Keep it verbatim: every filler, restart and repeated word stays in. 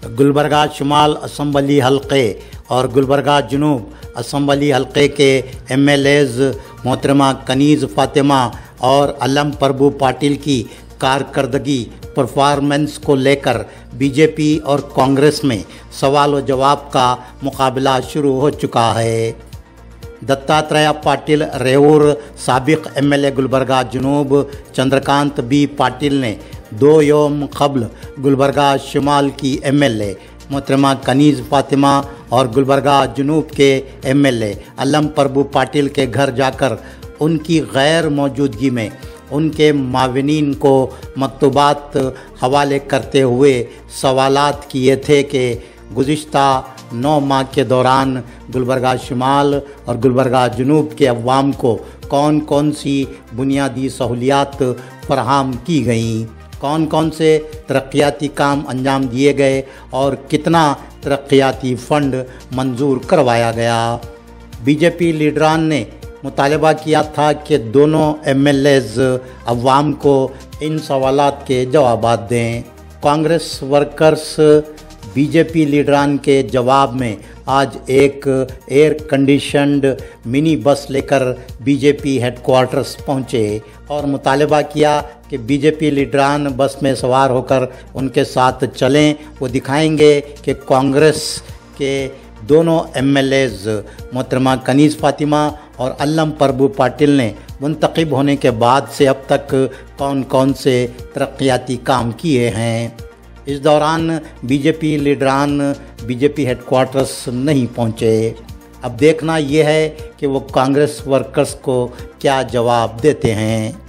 Gulbarga शुमाल assembly हल्के और Gulbarga जुनूब assembly हल्के के एम एल एज़ मोहतरमा कनीज़ फ़ातिमा और अलम प्रभु पाटिल की कारकर्दगी परफॉर्मेंस को लेकर बीजेपी और कांग्रेस में सवाल व जवाब का मुकाबला शुरू हो चुका है। दत्तात्रेय पाटिल रेवूर साबिक एम एल ए गुलबर्गा जुनूब चंद्रकांत बी पाटिल ने दो योम कबल गुलबर्गा शुमाल की एम एल ए मोहतरमा कनीज़ फ़ातिमा और गुलबर्गा जुनूब के एम एल ए अलम प्रभु पाटिल के घर जाकर उनकी गैर मौजूदगी में उनके माविनीन को मकतूबात हवाले करते हुए सवालात किए थे कि गुज़िश्ता नौ माह के दौरान गुलबर्गा शुमाल और गुलबर्गा जुनूब के अवाम को कौन कौन सी बुनियादी सहूलियात फराहम की गईं, कौन कौन से तरक्याती काम अंजाम दिए गए और कितना तरक्याती फ़ंड मंजूर करवाया गया। बीजेपी लीडरान ने मुतालबा किया था कि दोनों एम एल एज़ अवाम को इन सवालात के जवाबात दें। कांग्रेस वर्कर्स बीजेपी लीडरान के जवाब में आज एक एयर कंडीशनड मिनी बस लेकर बीजेपी हेडक्वार्टर्स पहुंचे और मुतालबा किया कि बीजेपी लीडरान बस में सवार होकर उनके साथ चलें। वो दिखाएंगे कि कांग्रेस के दोनों एम एल एज़ मोहतरमा कनीज़ फ़ातिमा और अलम प्रभु पाटिल ने मुंतखब होने के बाद से अब तक कौन कौन से तरक्याती काम किए हैं। इस दौरान बीजेपी लीडरान बीजेपी हेडक्वार्टर्स नहीं पहुंचे। अब देखना यह है कि वो कांग्रेस वर्कर्स को क्या जवाब देते हैं।